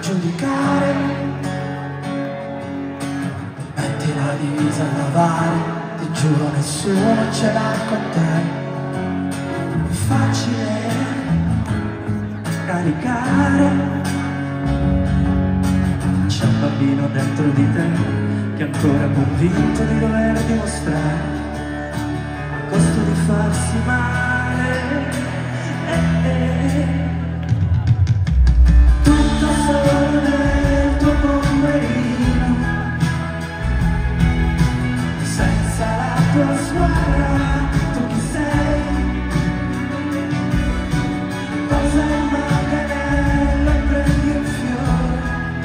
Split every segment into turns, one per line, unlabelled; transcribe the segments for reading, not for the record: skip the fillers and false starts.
giudicare, metti la divisa a lavare, ti giuro nessuno ce l'ha con te. È facile caricare, c'è un bambino dentro di te che è ancora convinto di dover dimostrare a costo di farsi male. Tutto solo nel tuo pomeriggio, senza la tua squadra, tu chi sei? Posa il manganello e prendi un fiore,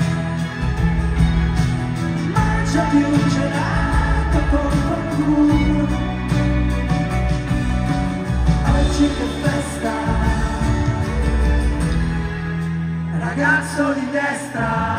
mangia più gelato con qualcuno. Oggi che festa, ragazzo di destra.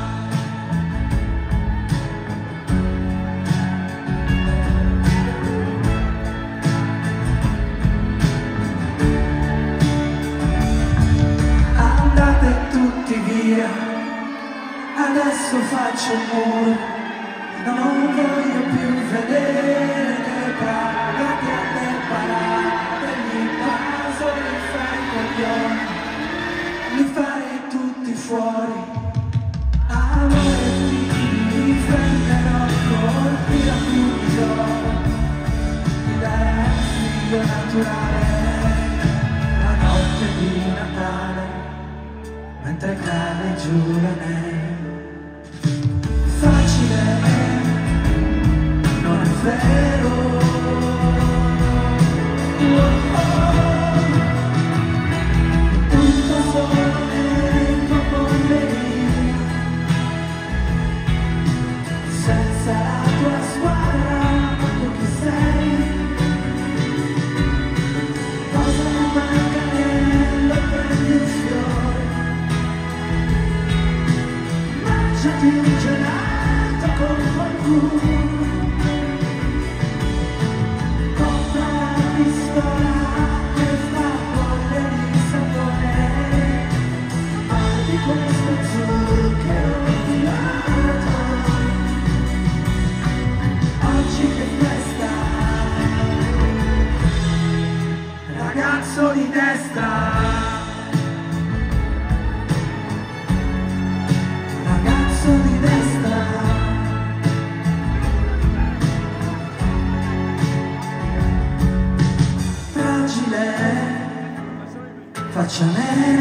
Andate tutti via, adesso faccio un muro, non voglio più vedere che parlate a te parate, gli passo li fai coglioni, li farei tutti fuori. Amore ti prenderò colpi da figlio, ti darei un figlio naturale la notte di Natale, mentre cade giù la neve. Facile, non è vero. Tutto solo nel tuo pomeriggio, senza la tua squadra, tu chi sei? Posa il manganello e prendi un fiore, mangiati un gelato con qualcuno, compra la pistola che fa bolle di sapone, ma di questo zucchero filato. Oggi che festa, ragazzo di destra. Ragazzo di destra. Fragile, faccia nera,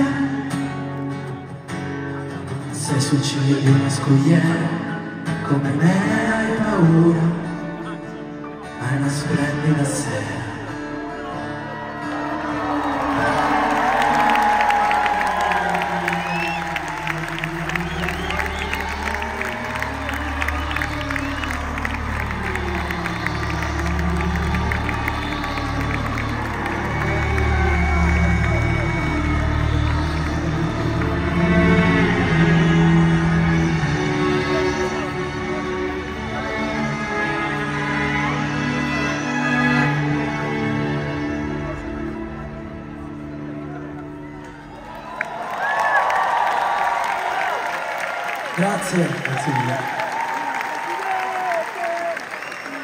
sei sul ciglio di una scogliera, come me hai paura, ma è una splendida sera. Grazie, grazie mille.